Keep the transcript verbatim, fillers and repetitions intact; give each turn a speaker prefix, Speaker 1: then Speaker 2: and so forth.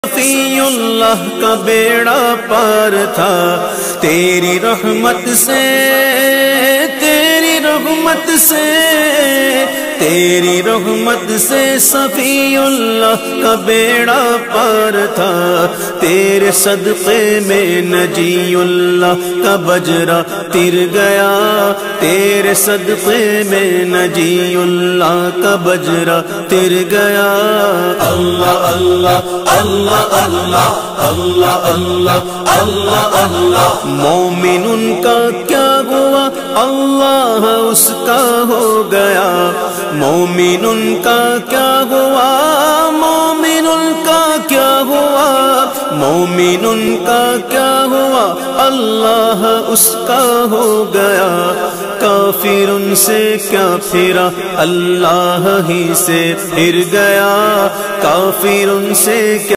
Speaker 1: सफीउल्लाह का बेड़ा पार था तेरी रहमत से, तेरी रहमत से, तेरी रहमत से सफीउल्लाह का बेड़ा पार था। तेरे सदक़े में नजीउल्लाह का बजरा तिर गया, तेरे सदक़े में नजीउल्लाह का बजरा तिर गया। अल्लाह अल्लाह अल्लाह अल्लाह अल्लाह अल्लाह अल्लाह अल्लाह। मोमिन उनका क्या हुआ, अल्लाह उसका हो गया। मोमिन उनका क्या हुआ, मोमिन उनका क्या हुआ, मोमिन उनका क्या हुआ, अल्लाह उसका हो गया। काफिर उनसे क्या फिरा, अल्लाह ही से फिर गया। काफिर उनसे क्या